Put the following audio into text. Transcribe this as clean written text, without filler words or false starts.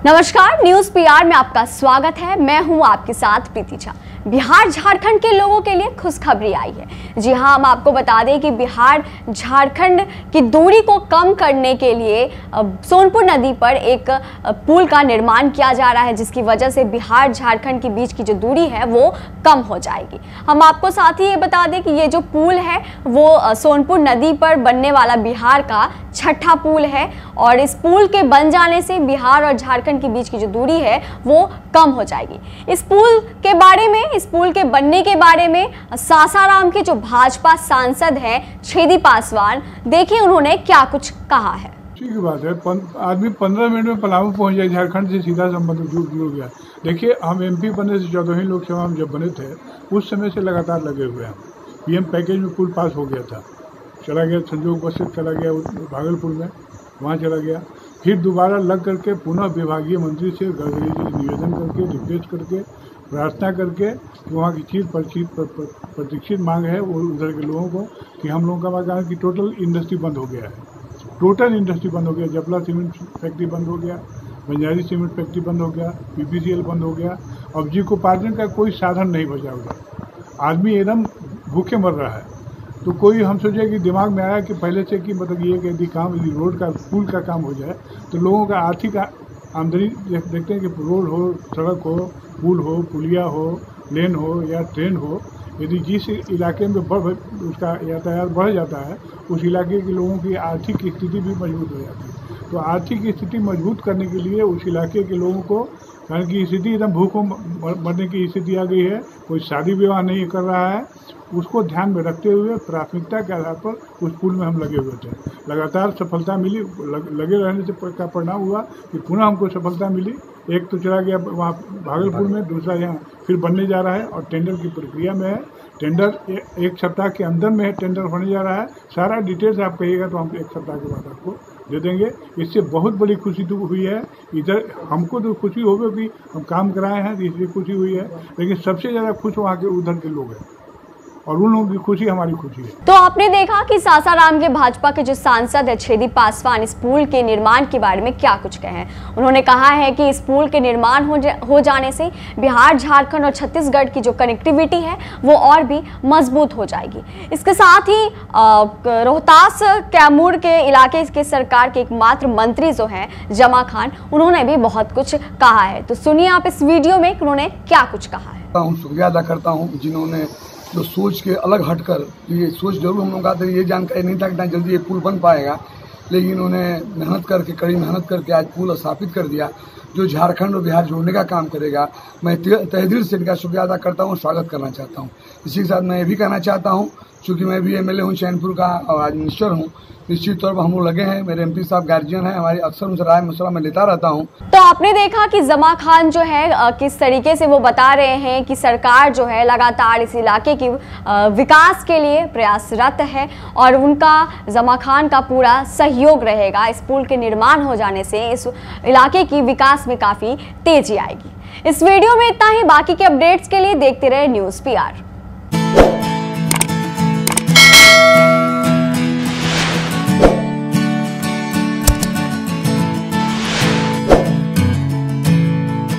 नमस्कार, news PR में आपका स्वागत है। मैं हूं आपके साथ प्रीति झा। बिहार झारखंड के लोगों के लिए खुशखबरी आई है। जी हां, हम आपको बता दें कि बिहार झारखंड की दूरी को कम करने के लिए सोनपुर नदी पर एक पुल का निर्माण किया जा रहा है, जिसकी वजह से बिहार झारखंड के बीच की जो दूरी है वो कम हो जाएगी। हम आपको साथ ही ये बता दें कि ये जो पुल है वो सोनपुर नदी पर बनने वाला बिहार का छठा पुल है और इस पुल के बन जाने से बिहार और झारखंड के बीच की जो दूरी है वो कम हो जाएगी। इस पुल के बारे में, इस पुल के बनने के बारे में सासाराम के जो भाजपा सांसद हैं छेदी पासवान, देखिए उन्होंने क्या कुछ कहा है। ठीक बात है, आदमी 15 मिनट में पलामू पहुंच जाए, झारखंड से सीधा संबंध जुड़ गया। देखिए, हम एमपी बनने से 14वीं लोकसभा में जब बने थे उस समय से लगातार लगे हुए हैं। पीएम पैकेज में पुल पास हो गया था, चला गया संजोग बस से, चला गया भागलपुर में, वहाँ चला गया, फिर दोबारा लग करके पुनः विभागीय मंत्री से गडकरी जी निवेदन करके, रिक्वेस्ट करके, प्रार्थना करके कि वहाँ की चीज प्रतीक्षित मांग है वो उधर के लोगों को कि हम लोगों का कहा कि टोटल इंडस्ट्री बंद हो गया है, टोटल इंडस्ट्री बंद हो गया। जपला सीमेंट फैक्ट्री बंद हो गया, बंजारी सीमेंट फैक्ट्री बंद हो गया, पीपीसीएल बंद हो गया। अब जीविकोपार्जन का कोई साधन नहीं बचा हुआ, आदमी एकदम भूखे मर रहा है। तो कोई हम सोचे कि दिमाग में आया कि पहले से कि मतलब ये कि यदि काम रोड का पुल का काम हो जाए तो लोगों का आर्थिक आमदनी देखते हैं कि रोड हो, सड़क हो, पुल हो, पुलिया हो, लेन हो या ट्रेन हो, यदि जिस इलाके में उसका यातायात बढ़ जाता है उस इलाके के लोगों की आर्थिक स्थिति भी मजबूत हो जाती है। तो आर्थिक स्थिति मजबूत करने के लिए उस इलाके के लोगों को, कारण की स्थिति एकदम भूखों मरने की स्थिति आ गई है, कोई शादी विवाह नहीं कर रहा है, उसको ध्यान में रखते हुए प्राथमिकता के आधार पर उस पुल में हम लगे हुए थे। लगातार सफलता मिली, लगे रहने से का परिणाम हुआ कि पुनः हमको सफलता मिली। एक तो चला गया वहाँ भागलपुर में, दूसरा यहाँ फिर बनने जा रहा है और टेंडर की प्रक्रिया में है। टेंडर एक सप्ताह के अंदर में है, टेंडर होने जा रहा है। सारा डिटेल्स आप कहिएगा तो हम एक सप्ताह के बाद आपको दे देंगे। इससे बहुत बड़ी खुशी तो हुई है, इधर हमको तो खुशी होगी कि हम काम कराए हैं, इसलिए खुशी हुई है, लेकिन सबसे ज़्यादा खुश वहाँ के उधर के लोग हैं और उन लोगों की खुशी हमारी खुशी है। तो आपने देखा कि सासाराम के भाजपा के जो सांसद है छेदी पासवान इस पुल के निर्माण के बारे में क्या कुछ कहे हैं। उन्होंने कहा है कि इस पुल के निर्माण हो जाने से बिहार, झारखंड और छत्तीसगढ़ की जो कनेक्टिविटी है वो और भी मजबूत हो जाएगी। इसके साथ ही रोहतास कैमूर के इलाके के सरकार के एकमात्र मंत्री जो हैं जमा खान, उन्होंने भी बहुत कुछ कहा है। तो सुनिए आप इस वीडियो में उन्होंने क्या कुछ कहा है। शुक्रिया अदा करता हूँ जिन्होंने जो सोच के अलग हटकर, ये सोच जरूर हम लोग का था, ये जानकारी नहीं था कि इतना जल्दी ये पुल बन पाएगा, लेकिन इन्होंने मेहनत करके, कड़ी मेहनत करके आज पुल स्थापित कर दिया जो झारखंड और बिहार जोड़ने का काम करेगा। मैं तहे दिल से इनका शुक्रिया अदा करता हूँ, स्वागत करना चाहता हूँ। इसी के साथ मैं ये भी कहना चाहता हूँ, चूँकि मैं भी एमएलए हूँ चैनपुर का और आज मिनिस्टर हूँ, निश्चित तौर पर हम लोग लगे हैं, मेरे एमपी साहब गार्जियन हैं, हमारी अक्सर उनसे राय मशवरा में लेता रहता हूँ। तो आपने देखा कि जमा खान जो है किस तरीके से वो बता रहे हैं कि सरकार जो है लगातार इस इलाके की विकास के लिए प्रयासरत है और उनका, जमा खान का पूरा सहयोग रहेगा। इस पुल के निर्माण हो जाने से इस इलाके की विकास में काफी तेजी आएगी। इस वीडियो में इतना ही। बाकी के अपडेट्स के लिए देखते रहे न्यूज पीआर।